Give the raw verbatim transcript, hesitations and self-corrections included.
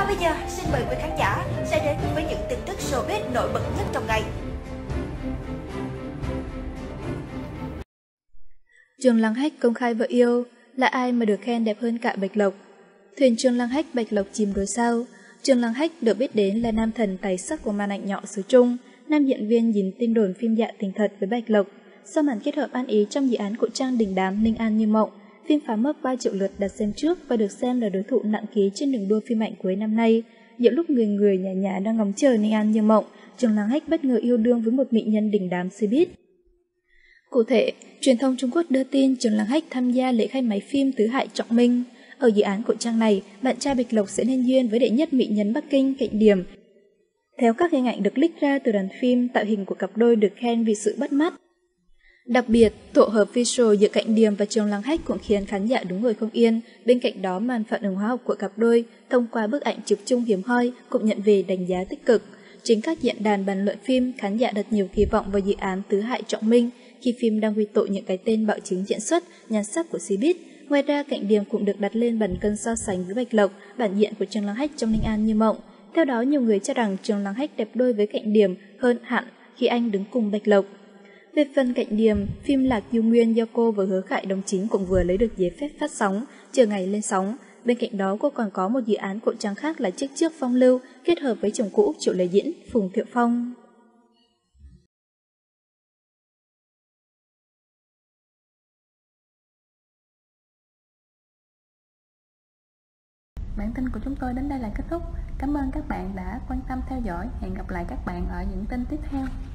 Còn bây giờ, xin mời quý khán giả sẽ đến với những tin tức showbiz nổi bật nhất trong ngày. Trường Lăng Hách công khai vợ yêu, là ai mà được khen đẹp hơn cả Bạch Lộc? Thuyền Trường Lăng Hách Bạch Lộc chìm rồi sao? Trường Lăng Hách được biết đến là nam thần tài sắc của màn ảnh nhỏ xứ Trung, nam diễn viên dính tin đồn phim Dạ Tình Thật với Bạch Lộc. Sau màn kết hợp ăn ý trong dự án của Trang Đình Đám Ninh An Như Mộng, phim phá mốc ba triệu lượt đặt xem trước và được xem là đối thủ nặng ký trên đường đua phim ảnh cuối năm nay. Giữa lúc người người nhà nhà đang ngóng chờ Ninh An Như Mộng, Trường Lăng Hách bất ngờ yêu đương với một mỹ nhân đình đám showbiz. Cụ thể, truyền thông Trung Quốc đưa tin Trường Lăng Hách tham gia lễ khai máy phim Tứ Hải Trọng Minh. Ở dự án của Trang này, bạn trai Bạch Lộc sẽ nên duyên với đệ nhất mỹ nhân Bắc Kinh Cạnh Điểm. Theo các hình ảnh được leak ra từ đoàn phim, tạo hình của cặp đôi được khen vì sự bắt mắt. Đặc biệt, tổ hợp visual giữa Cạnh Điểm và Trường Lăng Hách cũng khiến khán giả đứng ngồi không yên. Bên cạnh đó, màn phản ứng hóa học của cặp đôi thông qua bức ảnh chụp chung hiếm hoi cũng nhận về đánh giá tích cực. Trên các diễn đàn bàn luận phim, khán giả đặt nhiều kỳ vọng vào dự án Tứ Hải Trọng Minh khi phim đang quy tụ những cái tên bạo chứng diễn xuất, nhan sắc của showbiz. Ngoài ra, Cạnh Điểm cũng được đặt lên bàn cân so sánh với Bạch Lộc, bản diện của Trường Lăng Hách trong Ninh An Như Mộng. Theo đó, nhiều người cho rằng Trường Lăng Hách đẹp đôi với Cạnh Điểm hơn hẳn khi anh đứng cùng Bạch Lộc. Về phần Cạnh Điểm, phim Lạc Du Nguyên do cô và Hứa Khải đóng chính cũng vừa lấy được giấy phép phát sóng, chờ ngày lên sóng. Bên cạnh đó, cô còn có một dự án của Trang khác là Chiếc Chiếc Phong Lưu kết hợp với chồng cũ Triệu Lê Diễn, Phùng Thiệu Phong. Bản tin của chúng tôi đến đây là kết thúc. Cảm ơn các bạn đã quan tâm theo dõi. Hẹn gặp lại các bạn ở những tin tiếp theo.